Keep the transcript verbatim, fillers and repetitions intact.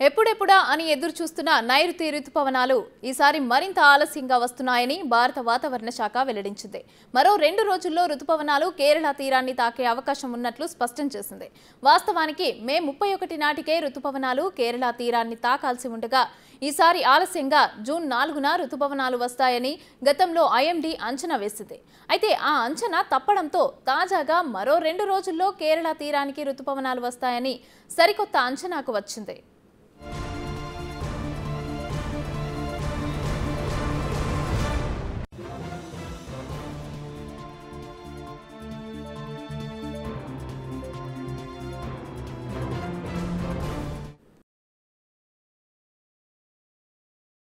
ఎప్పుడెప్పుడా అని ఎదురు చూస్తున్న నైరుతి రుతుపవనాలు ఈసారి మరింత ఆలస్యంగా వస్తున్నాయని భారత వాతావరణ శాఖ వెల్లడించింది. మరో రెండు రోజుల్లో రుతుపవనాలు కేరళ తీరాన్ని తాకే అవకాశం ఉన్నట్లు స్పష్టం చేసింది. వాస్తవానికి మే ముప్పై ఒకటి నాటికే రుతుపవనాలు కేరళ తీరాన్ని తాకాల్సి ఉండగా ఈసారి ఆలస్యంగా జూన్ నాలుగున రుతుపవనాలు వస్తాయని గతంలో ఐఎండీ అంచనా వేసింది. అయితే ఆ అంచనా తప్పడంతో తాజాగా మరో రెండు రోజుల్లో కేరళ తీరానికి రుతుపవనాలు వస్తాయని సరికొత్త అంచనాకు వచ్చింది.